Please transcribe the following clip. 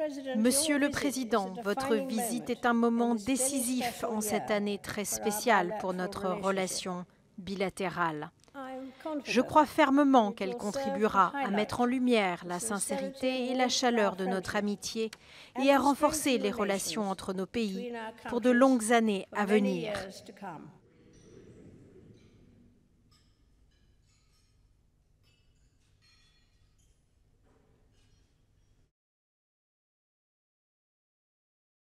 Monsieur le Président, votre visite est un moment décisif en cette année très spéciale pour notre relation bilatérale. Je crois fermement qu'elle contribuera à mettre en lumière la sincérité et la chaleur de notre amitié et à renforcer les relations entre nos pays pour de longues années à venir.